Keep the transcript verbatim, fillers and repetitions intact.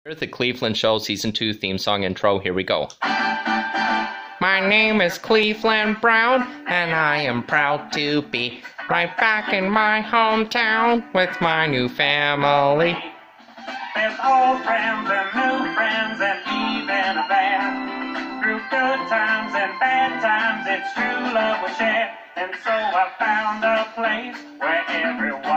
The Cleveland Show Season two theme song intro. Here we go. My name is Cleveland Brown, and I am proud to be right back in my hometown with my new family. There's old friends and new friends and even a band. Through good times and bad times, it's true love we share. And so I found a place where everyone